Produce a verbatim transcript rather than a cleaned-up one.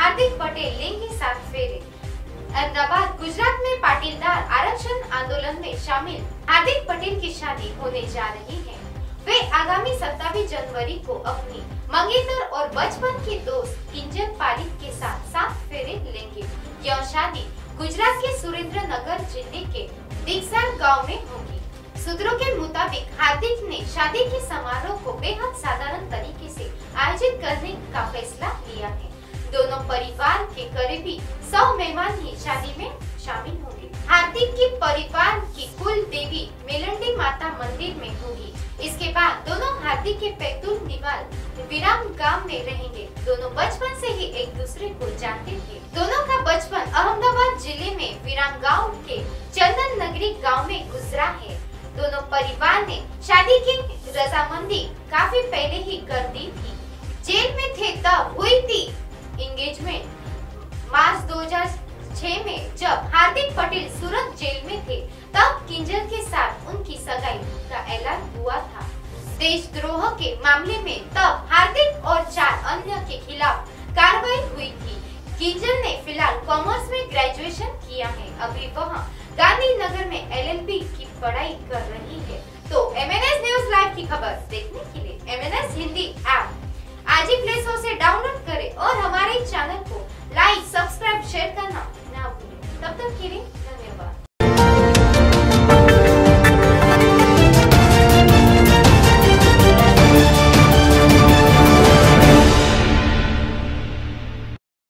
हार्दिक पटेल लेंगे सात फेरे। अहमदाबाद गुजरात में पाटीदार आरक्षण आंदोलन में शामिल हार्दिक पटेल की शादी होने जा रही है। वे आगामी सत्ताईस जनवरी को अपनी मंगेतर और बचपन के दोस्त किंजल पारिक के साथ सात फेरे लेंगे। यह शादी गुजरात के सुरेंद्र नगर जिले के दीक्षार गांव में होगी। सूत्रों के मुताबिक हार्दिक ने शादी के समारोह को बेहद साधारण तरीके से आयोजित करने का फैसला लिया है। दोनों परिवार के करीबी सौ मेहमान ही शादी में शामिल होंगे। हार्दिक के परिवार की कुल देवी मेलंडी माता मंदिर में होगी। इसके बाद दोनों हार्दिक के पैतुल निवाल विराम गांव में रहेंगे। दोनों बचपन से ही एक दूसरे को जानते थे। दोनों का बचपन अहमदाबाद जिले में विराम गांव के चंदन नगरी गांव में गुजरा है। दोनों परिवार ने शादी की रजामंदी काफी पहले ही कर दी थी। जेल में थे तब हुई थी एंगेजमेंट। मार्च दो हज़ार छह में जब हार्दिक पटेल सूरत जेल में थे तब किंजल के साथ उनकी सगाई का ऐलान हुआ था। देशद्रोह के मामले में तब हार्दिक और चार अन्य के खिलाफ कार्रवाई हुई थी। किंजल ने फिलहाल कॉमर्स में ग्रेजुएशन किया है। अभी वह गांधीनगर में एल एल बी की पढ़ाई कर रही है। तो M N S news live की खबर देखने के लिए M N S Hindi app